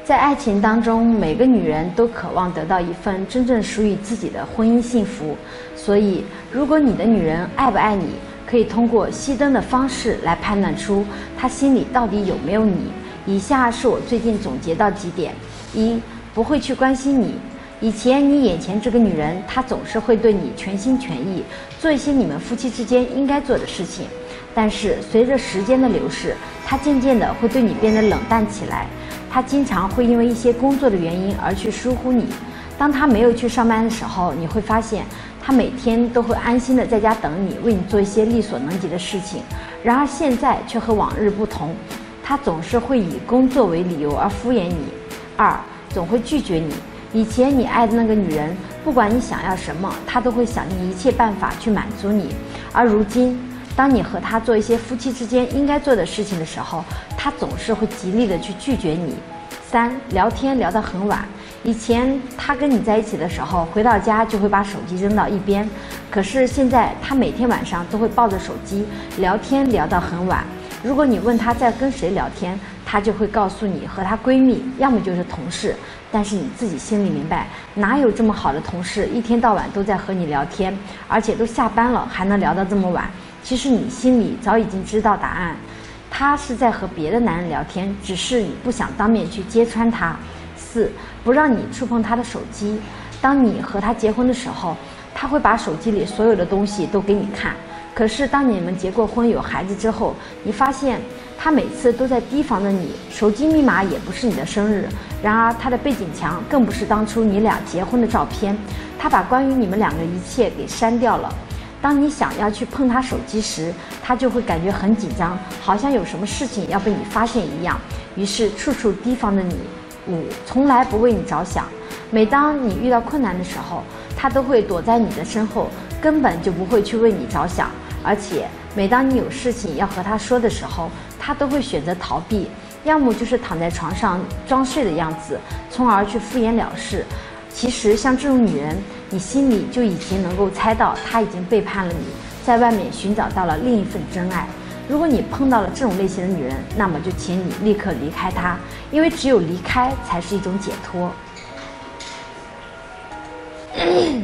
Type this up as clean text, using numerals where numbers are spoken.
在爱情当中，每个女人都渴望得到一份真正属于自己的婚姻幸福。所以，如果你的女人爱不爱你，可以通过熄灯的方式来判断出她心里到底有没有你。以下是我最近总结到几点：一、不会去关心你。以前你眼前这个女人，她总是会对你全心全意，做一些你们夫妻之间应该做的事情。但是随着时间的流逝，她渐渐的会对你变得冷淡起来。她经常会因为一些工作的原因而去疏忽你。当她没有去上班的时候，你会发现她每天都会安心的在家等你，为你做一些力所能及的事情。然而现在却和往日不同，她总是会以工作为理由而敷衍你。二、总会拒绝你。以前你爱的那个女人，不管你想要什么，她都会想尽一切办法去满足你。而如今，当你和她做一些夫妻之间应该做的事情的时候，她总是会极力的去拒绝你。三、聊天聊到很晚。以前她跟你在一起的时候，回到家就会把手机扔到一边，可是现在她每天晚上都会抱着手机聊天聊到很晚。如果你问她在跟谁聊天，她就会告诉你和她闺蜜，要么就是同事。但是你自己心里明白，哪有这么好的同事，一天到晚都在和你聊天，而且都下班了还能聊到这么晚？其实你心里早已经知道答案，她是在和别的男人聊天，只是你不想当面去揭穿她。四、不让你触碰她的手机。当你和她结婚的时候，她会把手机里所有的东西都给你看。可是当你们结过婚有孩子之后，你发现她每次都在提防着你，手机密码也不是你的生日，然而她的背景墙更不是当初你俩结婚的照片，她把关于你们两个一切给删掉了。当你想要去碰她手机时，她就会感觉很紧张，好像有什么事情要被你发现一样，于是处处提防着你。五、从来不为你着想。每当你遇到困难的时候，她都会躲在你的身后，根本就不会去为你着想。而且每当你有事情要和她说的时候，她都会选择逃避，要么就是躺在床上装睡的样子，从而去敷衍了事。其实像这种女人，你心里就已经能够猜到她已经背叛了你，在外面寻找到了另一份真爱。如果你碰到了这种类型的女人，那么就请你立刻离开她，因为只有离开才是一种解脱。